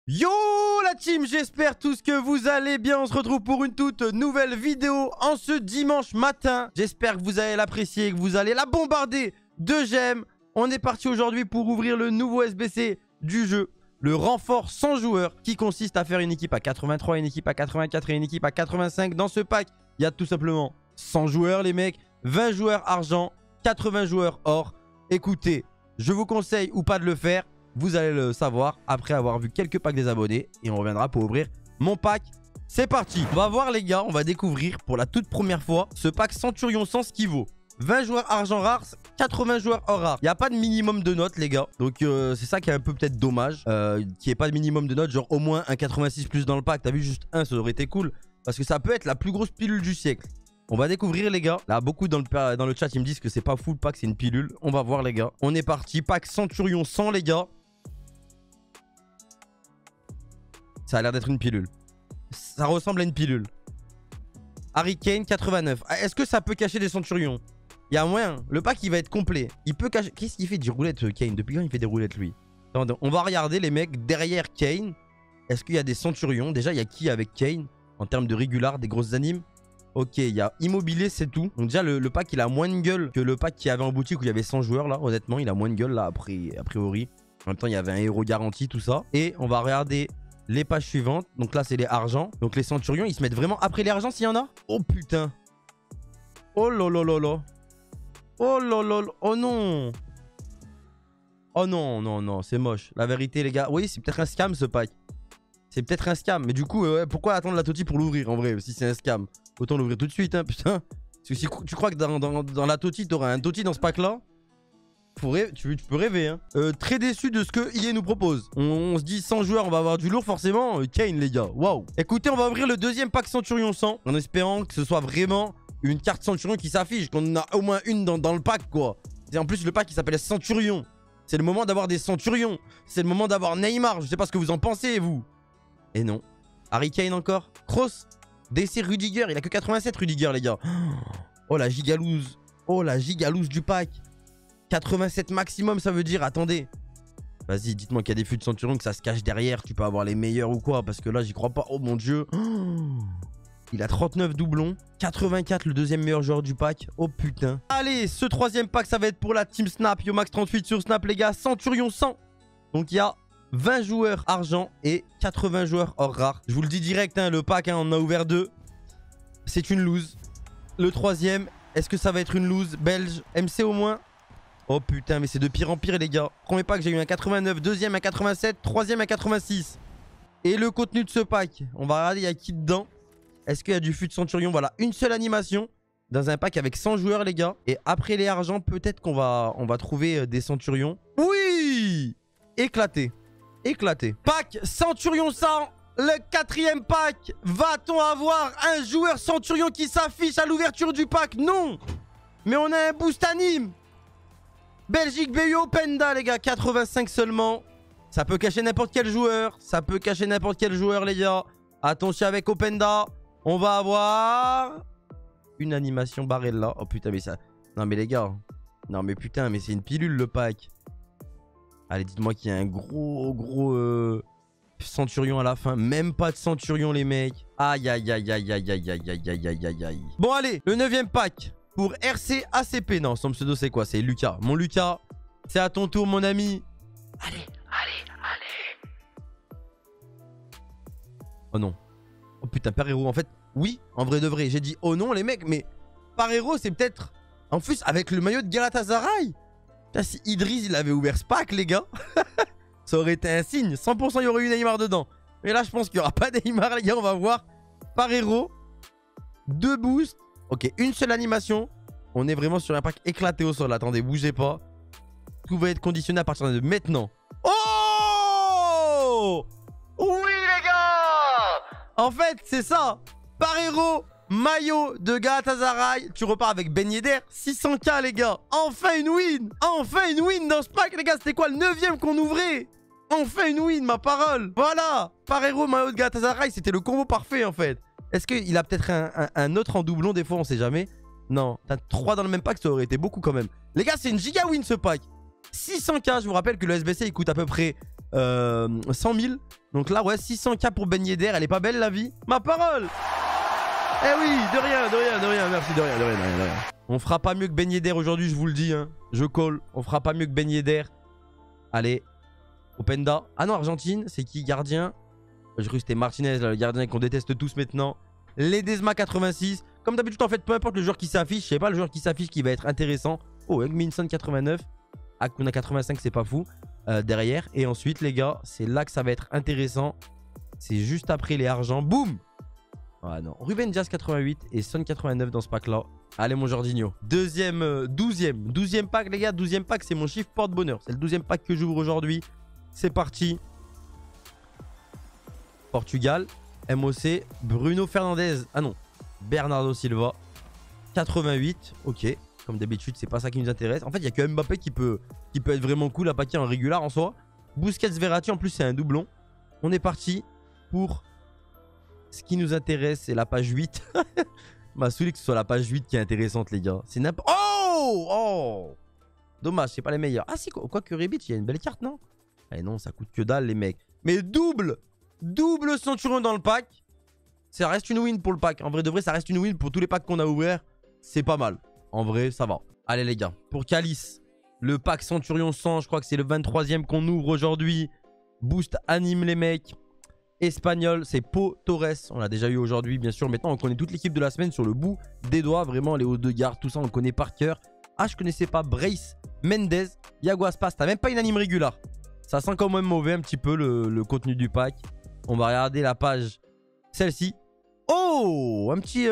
Yo la team, j'espère tous que vous allez bien. On se retrouve pour une toute nouvelle vidéo en ce dimanche matin. J'espère que vous allez l'apprécier, que vous allez la bombarder de j'aime. On est parti aujourd'hui pour ouvrir le nouveau SBC du jeu, le renfort 100 joueurs, qui consiste à faire une équipe à 83, une équipe à 84 et une équipe à 85. Dans ce pack, il y a tout simplement 100 joueurs les mecs, 20 joueurs argent, 80 joueurs or. Écoutez, je vous conseille ou pas de le faire. Vous allez le savoir après avoir vu quelques packs des abonnés. Et on reviendra pour ouvrir mon pack. C'est parti. On va voir les gars, on va découvrir pour la toute première fois ce pack Centurion 100 ce qui vaut 20 joueurs argent rares, 80 joueurs or rares. Il n'y a pas de minimum de notes les gars. Donc c'est ça qui est un peu peut-être dommage. Qu'il n'y ait pas de minimum de notes. Genre au moins un 86 plus dans le pack. T'as vu juste un, ça aurait été cool. Parce que ça peut être la plus grosse pilule du siècle. On va découvrir les gars. Là beaucoup dans le chat ils me disent que c'est pas full pack, c'est une pilule. On va voir les gars. On est parti. Pack Centurion 100 les gars. Ça a l'air d'être une pilule. Ça ressemble à une pilule. Harry Kane 89. Est-ce que ça peut cacher des centurions? Il y a moyen. Le pack il va être complet. Il peut cacher. Qu'est-ce qu'il fait des roulettes Kane? Depuis quand il fait des roulettes lui? Attendez, on va regarder les mecs derrière Kane. Est-ce qu'il y a des centurions? Déjà il y a qui avec Kane en termes de régular, des grosses animes? Ok, il y a Immobilier, c'est tout. Donc déjà le pack il a moins de gueule que le pack qu'il y avait en boutique où il y avait 100 joueurs là. Honnêtement il a moins de gueule là a priori. En même temps il y avait un héros garanti tout ça. Et on va regarder les pages suivantes. Donc là c'est les argents. Donc les centurions ils se mettent vraiment après les argents s'il y en a. Oh putain. Oh lolololo. Oh lololo. Oh non. Oh non non non c'est moche. La vérité les gars. Oui c'est peut-être un scam ce pack. C'est peut-être un scam. Mais du coup pourquoi attendre la Toti pour l'ouvrir en vrai? Si c'est un scam autant l'ouvrir tout de suite hein putain. Parce que si tu crois que dans la Toti t'auras un Toti dans ce pack là, tu peux rêver hein. Très déçu de ce que EA nous propose. On se dit 100 joueurs on va avoir du lourd forcément. Kane les gars, waouh. Écoutez on va ouvrir le deuxième pack Centurion 100 en espérant que ce soit vraiment une carte Centurion qui s'affiche, qu'on en a au moins une dans le pack quoi. Et en plus le pack il s'appelle Centurion. C'est le moment d'avoir des Centurions. C'est le moment d'avoir Neymar. Je sais pas ce que vous en pensez vous. Et non. Harry Kane encore. Kroos. DC Rudiger. Il a que 87 Rudiger les gars. Oh la gigalouse. Oh la gigalouse du pack. 87 maximum ça veut dire. Attendez. Vas-y dites-moi qu'il y a des fûts de Centurion que ça se cache derrière. Tu peux avoir les meilleurs ou quoi. Parce que là j'y crois pas. Oh mon dieu. Il a 39 doublons. 84 le deuxième meilleur joueur du pack. Oh putain. Allez ce troisième pack ça va être pour la Team Snap. Yomax 38 sur Snap les gars. Centurion 100. Donc il y a 20 joueurs argent et 80 joueurs or rare. Je vous le dis direct hein, le pack hein, on en a ouvert 2. C'est une lose. Le troisième, est-ce que ça va être une lose belge? MC au moins? Oh putain mais c'est de pire en pire les gars. Premier pack j'ai eu un 89, deuxième un 87, troisième un 86. Et le contenu de ce pack, on va regarder il y a qui dedans. Est-ce qu'il y a du fût de Centurion? Voilà, une seule animation dans un pack avec 100 joueurs les gars. Et après les argents peut-être qu'on va trouver des Centurions. Oui. Éclaté. Éclaté. Pack Centurion 100. Le quatrième pack. Va-t-on avoir un joueur Centurion qui s'affiche à l'ouverture du pack? Non. Mais on a un boost anime. Belgique BU Openda les gars. 85 seulement. Ça peut cacher n'importe quel joueur. Ça peut cacher n'importe quel joueur les gars. Attention avec Openda. On va avoir une animation Barella. Oh putain mais ça... Non mais les gars. Non mais putain mais c'est une pilule le pack. Allez, dites-moi qu'il y a un gros Centurion à la fin. Même pas de Centurion, les mecs. Aïe, aïe, aïe, aïe, aïe, aïe, aïe, aïe, aïe, aïe, aïe, aïe. Bon, allez, le 9ème pack pour RC ACP. Non, son pseudo, c'est quoi? C'est Lucas. Mon Lucas, c'est à ton tour, mon ami. Allez, allez, allez. Oh non. Oh putain, Parero. En fait, oui, en vrai de vrai. J'ai dit oh non, les mecs, mais Parero, c'est peut-être... En plus, avec le maillot de Galatasaray. Là, si Idriss il avait ouvert ce pack les gars, ça aurait été un signe. 100% il y aurait eu Neymar dedans. Mais là je pense qu'il n'y aura pas Neymar les gars. On va voir Parero. 2 boosts. Ok, une seule animation. On est vraiment sur un pack éclaté au sol. Attendez, bougez pas. Tout va être conditionné à partir de maintenant. Oh oui les gars. En fait c'est ça. Parero. Maillot de Galatasaray. Tu repars avec Ben Yedder. 600k les gars. Enfin une win. Enfin une win dans ce pack les gars. C'était quoi le 9ème qu'on ouvrait? Enfin une win ma parole. Voilà. Parero maillot de Galatasaray. C'était le combo parfait en fait. Est-ce qu'il a peut-être un autre en doublon? Des fois on sait jamais. Non. T'as 3 dans le même pack. Ça aurait été beaucoup quand même. Les gars c'est une giga win ce pack. 600k. Je vous rappelle que le SBC il coûte à peu près 100 000. Donc là, ouais, 600K pour Ben Yedder. Elle est pas belle, la vie? Ma parole! Eh oui, de rien. Merci, de rien. On fera pas mieux que Ben Yedder aujourd'hui, je vous le dis. Hein. Je colle. On fera pas mieux que Ben Yedder. Allez. Openda. Ah non, Argentine, c'est qui? Gardien. Je crois que c'était Martinez, là, le gardien qu'on déteste tous maintenant. Ledesma 86. Comme d'habitude, en fait, peu importe le joueur qui s'affiche, je sais pas le joueur qui s'affiche qui va être intéressant. Oh, Hugminson 89. Akuna 85, c'est pas fou. Derrière. Et ensuite, les gars, c'est là que ça va être intéressant. C'est juste après les argents. Boum! Ah non. Ruben Dias 88 et Son 89 dans ce pack-là. Allez, mon Jorginho. 12e pack, les gars. 12e pack, c'est mon chiffre porte-bonheur. C'est le 12e pack que j'ouvre aujourd'hui. C'est parti. Portugal. MOC. Bruno Fernandes. Ah non. Bernardo Silva. 88. Ok. Comme d'habitude, c'est pas ça qui nous intéresse. En fait, il n'y a que Mbappé qui peut être vraiment cool à paquer en régulier en soi. Busquets, Verratti. En plus, c'est un doublon. On est parti pour... Ce qui nous intéresse, c'est la page 8. M'a saoulé que ce soit la page 8 qui est intéressante, les gars. C'est n'importe... Oh! Dommage, c'est pas les meilleurs. Ah si, quoi que Rebic, il y a une belle carte, non? Eh non, ça coûte que dalle, les mecs. Mais double centurion dans le pack. Ça reste une win pour le pack. En vrai de vrai, ça reste une win pour tous les packs qu'on a ouverts. C'est pas mal. En vrai, ça va. Allez, les gars. Pour Calice, le pack centurion 100, je crois que c'est le 23e qu'on ouvre aujourd'hui. Boost anime, les mecs. Espagnol, c'est Pau Torres. On l'a déjà eu aujourd'hui, bien sûr. Maintenant, on connaît toute l'équipe de la semaine sur le bout des doigts. Vraiment, les hauts de garde, tout ça, on le connaît par cœur. Ah, je connaissais pas Brace, Mendes, Iago Aspas. T'as même pas une anime régulière. Ça sent quand même mauvais un petit peu le contenu du pack. On va regarder la page. Celle-ci. Oh, un petit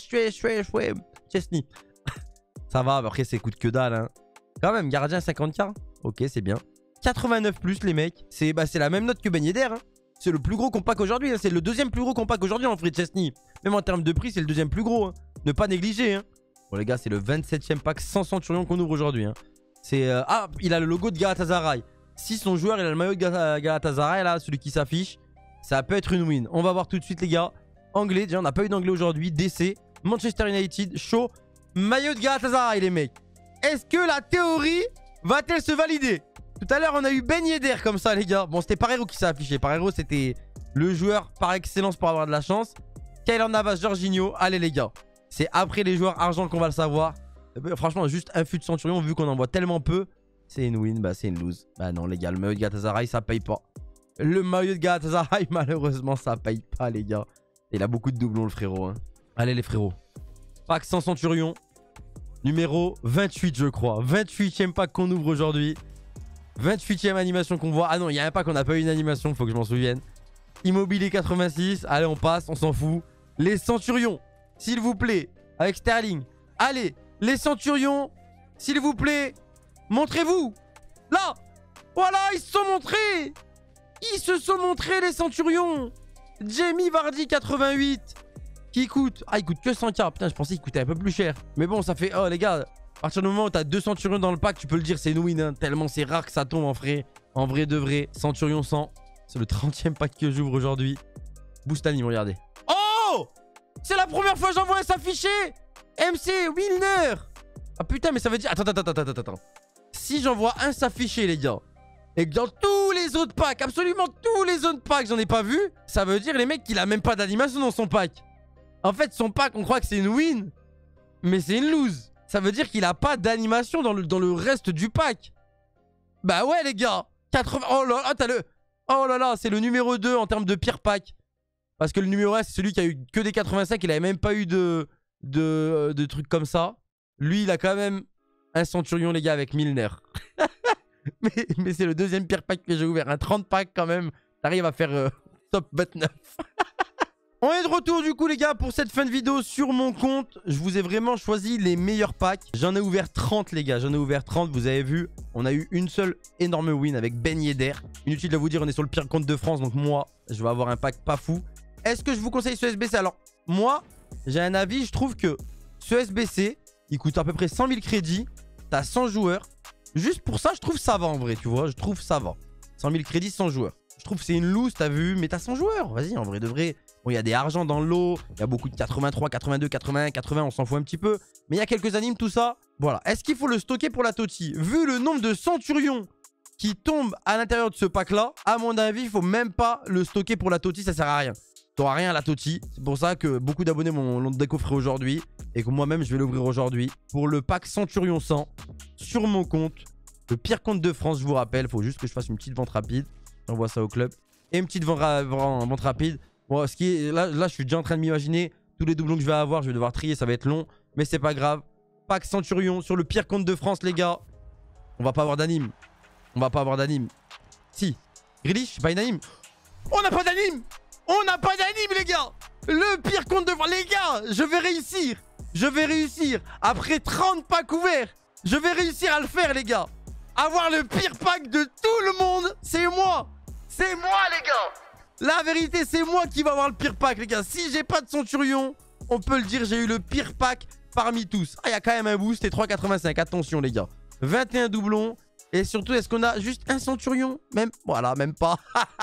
Chesney. Ça va, après, c'est coûte que dalle. Hein. Quand même, gardien 50K. Ok, c'est bien. 89 plus, les mecs. C'est la même note que Ben Yedder. Hein. C'est le plus gros compact aujourd'hui. Hein. C'est le deuxième plus gros compact aujourd'hui en Free Chesney. Même en termes de prix, c'est le deuxième plus gros. Hein. Ne pas négliger. Hein. Bon, les gars, c'est le 27e pack sans centurion qu'on ouvre aujourd'hui. Hein. C'est ah, il a le logo de Galatasaray. Si son joueur, il a le maillot de Galatasaray, là, celui qui s'affiche, ça peut être une win. On va voir tout de suite, les gars. Anglais, déjà, on n'a pas eu d'anglais aujourd'hui. DC, Manchester United, chaud. Maillot de Galatasaray, les mecs. Est-ce que la théorie va-t-elle se valider? Tout à l'heure, on a eu Ben Yedder comme ça, les gars. Bon, c'était Parero qui s'est affiché. Parero, c'était le joueur par excellence pour avoir de la chance. Keylor Navas, Jorginho. Allez, les gars. C'est après les joueurs argent qu'on va le savoir. Franchement, juste un fut de centurion, vu qu'on en voit tellement peu. C'est une win, bah c'est une lose. Bah non, les gars, le maillot de Galatasaray, ça paye pas. Le maillot de Galatasaray, malheureusement, ça paye pas, les gars. Il a beaucoup de doublons, le frérot. Hein. Allez, les frérots. Pack sans centurion. Numéro 28, je crois. 28e pack qu'on ouvre aujourd'hui. 28e animation qu'on voit. Ah non, il y a un pack qu'on n'a pas eu une animation, faut que je m'en souvienne. Immobilier 86. Allez, on passe, on s'en fout. Les centurions, s'il vous plaît. Avec Sterling. Allez, les centurions, s'il vous plaît. Montrez-vous. Là. Voilà, ils se sont montrés. Ils se sont montrés, les centurions. Jamie Vardy 88. Qui coûte... Ah, il coûte que 100K. Putain, je pensais qu'il coûtait un peu plus cher. Mais bon, ça fait... Oh, les gars, à partir du moment où t'as 2 centurions dans le pack, tu peux le dire, c'est une win. Hein, tellement c'est rare que ça tombe en vrai. En vrai de vrai. Centurion 100. C'est le 30e pack que j'ouvre aujourd'hui. Boost anime, regardez. Oh, c'est la première fois que j'en vois un s'afficher. MC Wilner. Ah putain, mais ça veut dire... Attends. Si j'en vois un s'afficher, les gars, et que dans tous les autres packs, absolument tous les autres packs, j'en ai pas vu, ça veut dire, les mecs, qu'il a même pas d'animation dans son pack. En fait, son pack, on croit que c'est une win, mais c'est une lose. Ça veut dire qu'il a pas d'animation dans le reste du pack. Bah ouais, les gars. 80... Oh là là, t'as le... Oh là là, c'est le numéro 2 en termes de pire pack. Parce que le numéro 1, c'est celui qui a eu que des 85. Il avait même pas eu de trucs comme ça. Lui, il a quand même un centurion, les gars, avec Milner. mais c'est le deuxième pire pack que j'ai ouvert. Un 30 pack quand même. T'arrives à faire top 29. On est de retour du coup, les gars, pour cette fin de vidéo sur mon compte. Je vous ai vraiment choisi les meilleurs packs. J'en ai ouvert 30, les gars. J'en ai ouvert 30. Vous avez vu, on a eu une seule énorme win avec Ben Yedder. Inutile de vous dire, on est sur le pire compte de France. Donc moi, je vais avoir un pack pas fou. Est-ce que je vous conseille ce SBC? Alors, moi, j'ai un avis. Je trouve que ce SBC, il coûte à peu près 100 000 crédits. T'as 100 joueurs. Juste pour ça, je trouve ça va en vrai, tu vois. Je trouve ça va. 100 000 crédits, 100 joueurs. Je trouve que c'est une loose, t'as vu. Mais t'as 100 joueurs. Vas-y, en vrai de vrai. Bon, il y a des argents dans le lot. Il y a beaucoup de 83, 82, 81, 80. On s'en fout un petit peu. Mais il y a quelques animes, tout ça. Voilà. Est-ce qu'il faut le stocker pour la Toti? Vu le nombre de centurions qui tombe à l'intérieur de ce pack-là, à mon avis, il faut même pas le stocker pour la Toti, ça sert à rien. T'auras rien à la Toti. C'est pour ça que beaucoup d'abonnés l'ont décoffré aujourd'hui et que moi-même, je vais l'ouvrir aujourd'hui. Pour le pack Centurion 100, sur mon compte, le pire compte de France, je vous rappelle. Il faut juste que je fasse une petite vente rapide. J'envoie ça au club. Et une petite vente rapide. Bon, ce qui est, là, je suis déjà en train de m'imaginer tous les doublons que je vais avoir. Je vais devoir trier, ça va être long. Mais c'est pas grave. Pack Centurion sur le pire compte de France, les gars. On va pas avoir d'anime. On va pas avoir d'anime. Si. Grealish, pas une anime. On n'a pas d'anime. On n'a pas d'anime, les gars. Le pire compte de France. Les gars, je vais réussir. Je vais réussir. Après 30 packs ouverts, je vais réussir à le faire, les gars. Avoir le pire pack de tout le monde, c'est moi. C'est moi, les gars. La vérité, c'est moi qui va avoir le pire pack, les gars. Si j'ai pas de Centurion, on peut le dire, j'ai eu le pire pack parmi tous. Ah, il y a quand même un boost et 3,85. Attention, les gars. 21 doublons. Et surtout, est-ce qu'on a juste un Centurion? Même, voilà, même pas.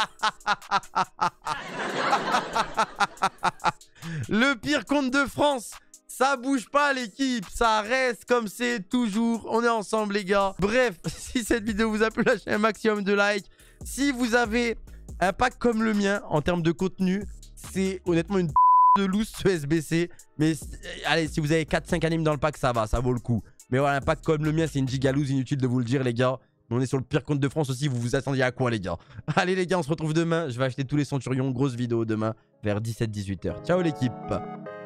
Le pire compte de France. Ça bouge pas, l'équipe. Ça reste comme c'est toujours. On est ensemble, les gars. Bref, si cette vidéo vous a plu, lâchez un maximum de likes. Si vous avez un pack comme le mien, en termes de contenu, c'est honnêtement une de loose ce SBC. Mais allez, si vous avez 4-5 animes dans le pack, ça va, ça vaut le coup. Mais voilà, un pack comme le mien, c'est une giga loose, inutile de vous le dire, les gars. Mais on est sur le pire compte de France aussi, vous vous attendiez à quoi, les gars? Allez, les gars, on se retrouve demain. Je vais acheter tous les Centurions, grosse vidéo demain, vers 17-18 h. Ciao, l'équipe.